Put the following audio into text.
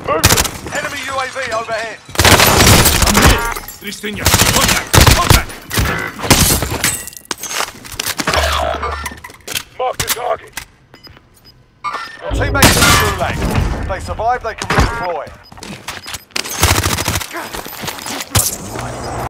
Enemy UAV overhead. I'm here. Listinha. Contact. Contact. Mark the target. Your teammates in the gulag. If they survive, they can redeploy.